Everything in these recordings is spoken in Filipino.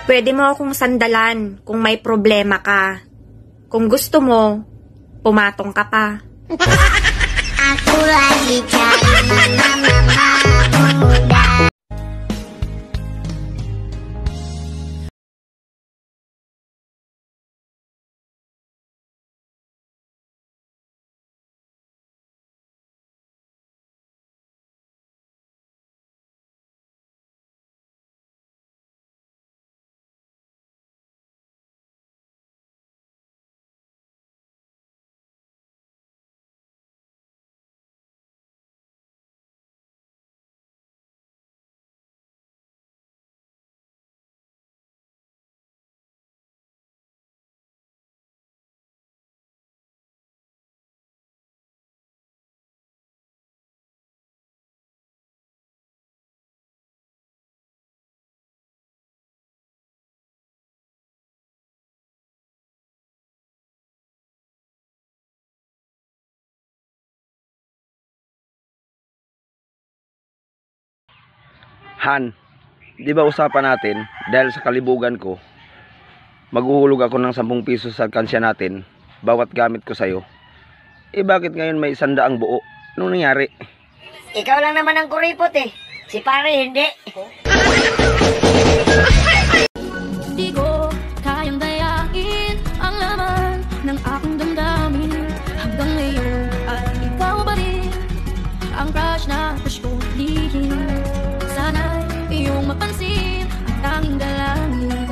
Pwede mo akong sandalan kung may problema ka. Kung gusto mo, pumatong ka pa. Ako lagi cari mama muda. Han, di ba usapan natin dahil sa kalibugan ko, maghuhulog ako ng 10 piso sa alkansya natin, bawat gamit ko sa'yo. Bakit ngayon may 100 buo? Anong nangyari? Ikaw lang naman ang kuripot eh. Si pare hindi. Di ko kayang dayain ang laman ng aking damdamin. Hanggang ngayon ay ikaw ba rin ang crush na crush ko lihim. Sana'y iyong mapansin ang tanging dalangin.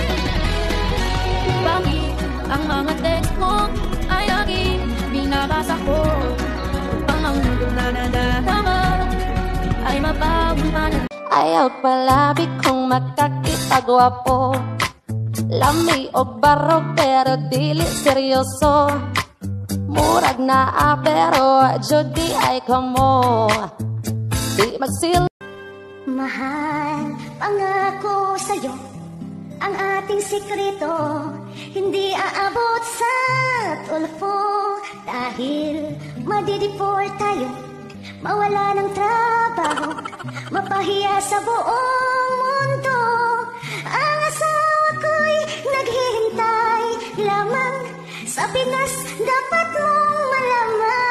Bakit ang mga text mo ay laging binabasa ko? Upang ang mundo na nadadama ay mapawin man. Ayaw palabik kung makakitagwapo, lami o barog pero dili seryoso. Murag na pero judi ay kamo. Di magsil. Mahal, pangako sa'yo ang ating sikreto, hindi aabot sa tulfo. Dahil madidiport tayo, mawala ng trabaho, mapahiya sa buong mundo. Ang asawa ko'y naghihintay lamang sa Pinas, dapat mong malaman.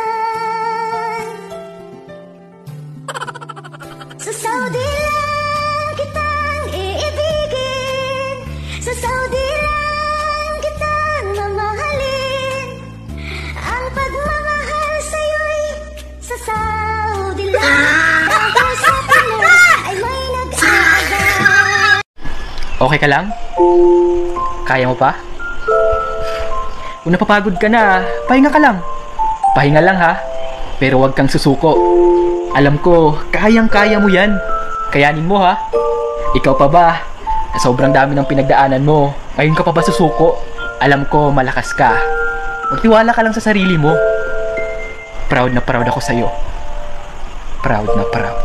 Sa Saudi lang kitang iibigin, sa Saudi lang kitang mamahalin. Ang pagmamahal sa'yo'y sa Saudi lang, dahil sa Pinas ay may nag-aaga. Okay ka lang? Kaya mo pa? Kung napapagod ka na, pahinga ka lang. Pahinga lang ha, pero huwag kang susuko. Alam ko, kayang-kaya mo yan. Kayanin mo ha. Ikaw pa ba? Sobrang dami ng pinagdaanan mo. Ngayon ka pa ba susuko? Alam ko, malakas ka. Magtiwala ka lang sa sarili mo. Proud na proud ako sa'yo. Proud na proud.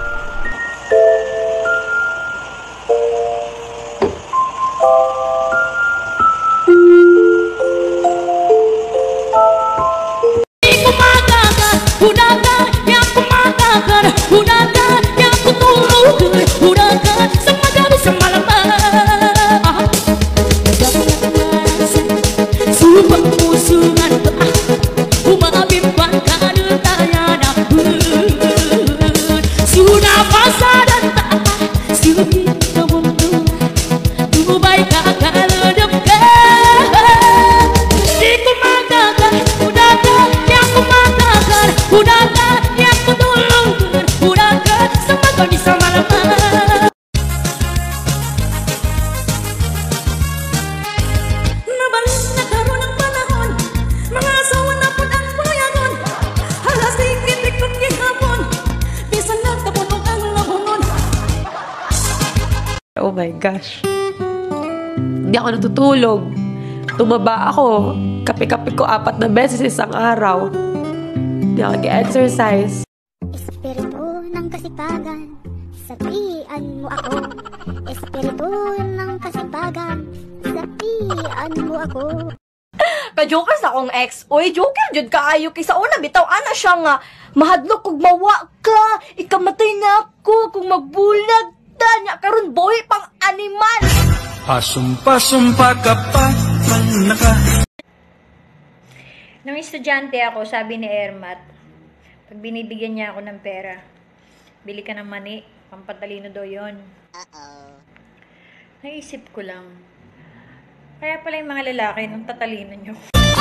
Oh my gosh. Hindi ako natutulog. Tumaba ako. Kape-kape ko 4 na beses isang araw. Hindi ako nag-exercise. Espiritu ng kasipagan, sabihan mo ako. Espiritu ng kasipagan, sabihan mo ako. Ka-joker sa akong ex. Oy, joker jud kaayo kay sa una bitaw ana siya nga mahadlok kog mawa ka, ikamatay na ako kung magbulag ta nya karon boy pang animal. Pasumpa-sumpa ka pa, panaka. Nung estudyante ako, sabi ni Ermat, pag binibigyan niya ako ng pera, bili ka ng mani, pampatalino daw yun. Naisip ko lang, kaya pala yung mga lalaki nung tatalino nyo.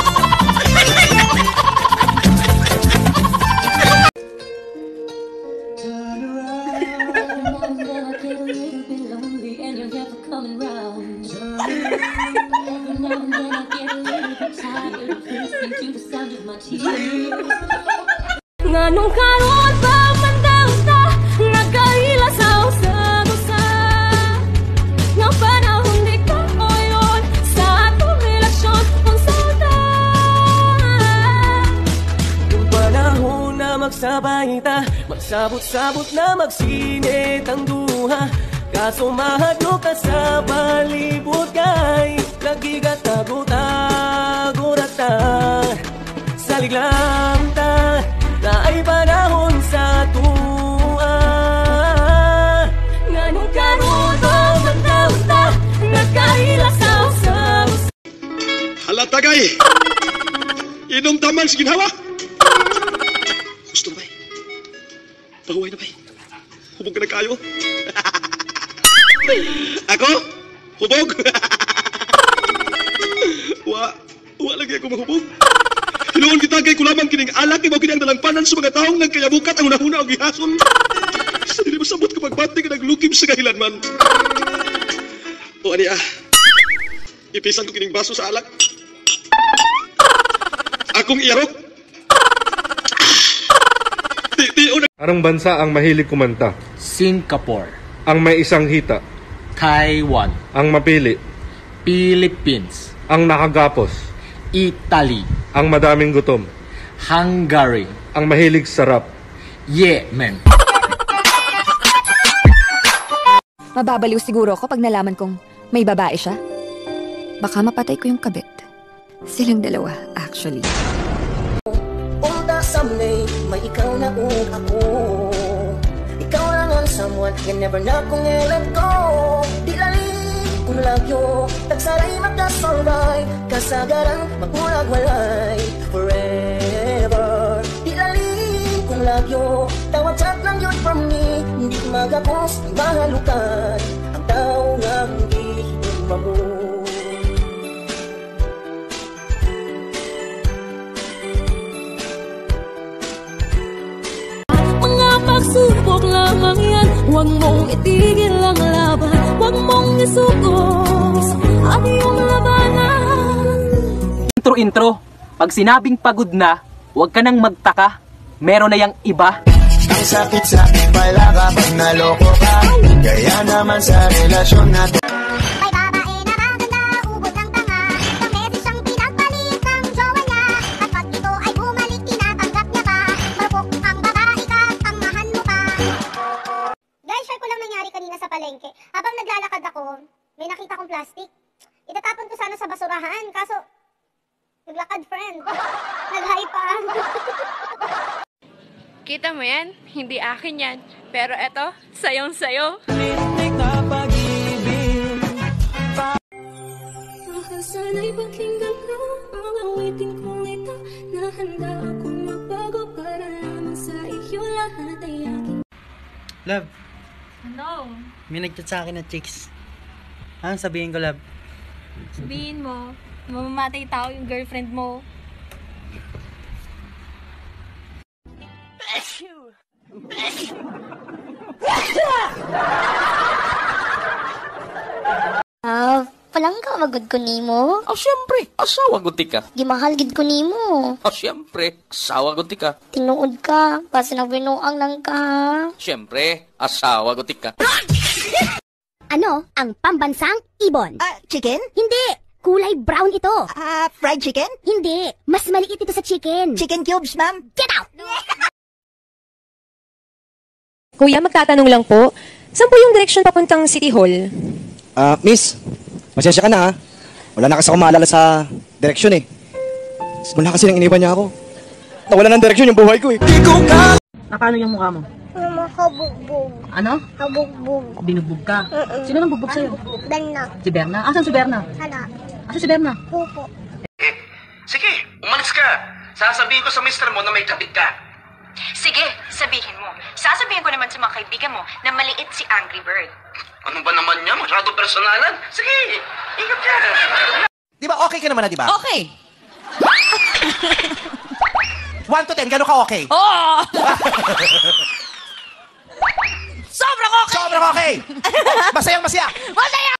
Nganong karon pa mandauta nagkailasaw sa dusa nga panahon di ka oyon sa atong relasyon kung salta. Yung panahon na magsabay ta, magsabot-sabot na magsinit ang duha, kaso mahadlo ka sa palibot kay nagigatago-tago na ta. Salig lang ta na ay panahon sa tuwa. Nganong karon ba magdaon ta nagkailasaw sa Hala tagay! Inom taman sa ginhawa! Gusto na ba? Pahuway na ba? Hubog ka na kayo? Ako? Hubog? Wa lagi ako mahubog. Hinuon kita kay kulamang kining alak, ibaw kini ang dalangpanan sa mga taong nagkayabukat ang unahuna o gihason. Sa dili masabot ka pagbati ka naglukim sa kahilan man. O ani ipisan ko kining baso sa alak. Akong iyarok. Anong bansa ang mahilig kumanta? Singapore. Ang may isang hita? Taiwan. Ang mapili? Philippines. Ang nakagapos? Italy. Ang madaming gutom? Hungary. Ang mahilig sarap? Yemen. Mababaliw siguro ako pag nalaman kong may babae siya. Baka mapatay ko yung kabit. Silang dalawa, actually. Unta someday, may ikaw na ug ako. Ikaw lang ang someone nga never na kong i-let go. Di lalim kung lagyo, tagsaray makasurvive, kasagaran magulag walay forever. Di lalim kung lagyo, tawad chat lang yun from me. Hindi magapos, mahalukan ang tao nga hindi mo. Pagsubok lamang yan, huwag mong itigil ang laban, huwag mong isuko ang iyong labanan. Intro. Pag sinabing pagod na, huwag ka nang magtaka. Meron na yang iba. Ang sakit-sakit pala kapag naloko ka, kaya naman sa relasyon natin. Habang naglalakad ako, may nakita kong plastic. Itatapon ko sana sa basurahan, kaso naglakad friend. Nag-hi pa. Kita mo yan? Hindi akin yan. Pero eto, sayong-sayo. Sana'y pakinggan ko ang awitin kong ito, na handa akong magbago para lamang sa iyo lahat ay aking. Love. Ano? May nag-chat sa akin na chicks. Anong sabihin ko, love? Sabihin mo, mamamatay tao yung girlfriend mo. Palang ka magod ko nimo? Siyempre, asawa guti ka. Gimahal gid ko nimo. Siyempre, asawa guti ka. Tinuod ka, basta nagbinuang lang ka. Siyempre, asawa guti ka. Ano ang pambansang ibon? Chicken? Hindi! Kulay brown ito. Fried chicken? Hindi. Mas maliit ito sa chicken. Chicken cubes, ma'am. Get out! Kuya, magtatanong lang po. Saan po yung direction papuntang City Hall? Miss, pasensya ka na ha. Wala na kasi ako maalala sa direksyon eh. Wala kasi nang iniwan niya ako. Nawala ng direksyon yung buhay ko eh. Nakano yung mukha mo? Kabugbog. Ano? Kabugbog. Binugbog ka. Sino nang bugbog sa'yo? Berna. Si Berna? Asan si Berna? Hala. Asan si Berna? Pupo. Sige, umalis ka. Sasabihin ko sa mister mo na may kabit ka. Sige, sabihin mo. Sasabihin ko naman sa mga kaibigan mo na maliit si Angry Bird. Ano ba naman niya? Masyado personalan. Sige, ingat ka. Di ba okay ka naman na, di ba? Okay. 1 to 10, gano'n ka okay? Oo! Sobrang okay! Sobrang okay! Masayang masaya! Masaya!